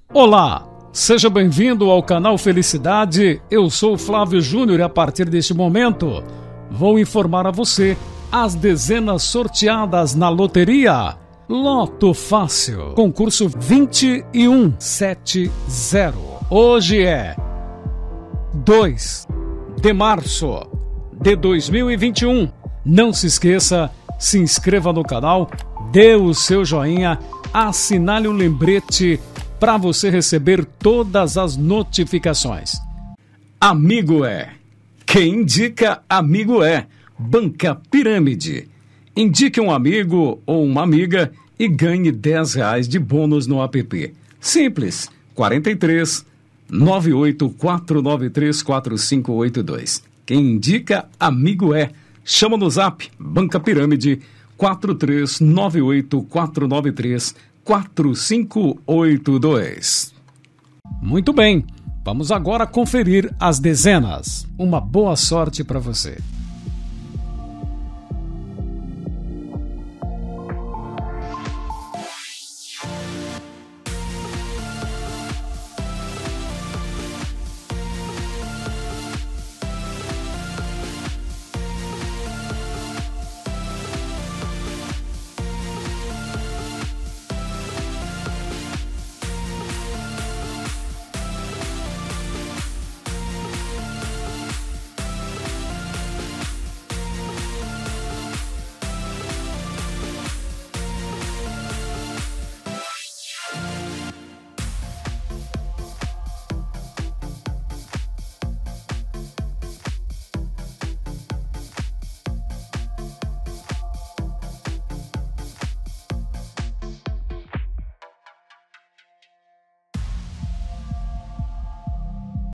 Olá, seja bem-vindo ao canal Felicidade. Eu sou o Flávio Júnior e a partir deste momento vou informar a você as dezenas sorteadas na loteria Loto Fácil, concurso 2170. Hoje é 2 de março de 2021. Não se esqueça, se inscreva no canal, dê o seu joinha, assinale o lembrete para você receber todas as notificações. Amigo é. Quem indica, amigo é. Banca Pirâmide. Indique um amigo ou uma amiga e ganhe R$10 de bônus no app. Simples. 43 98 493 4582. Quem indica, amigo é. Chama no zap. Banca Pirâmide 43 98 493 4582. Muito bem, vamos agora conferir as dezenas. Uma boa sorte para você.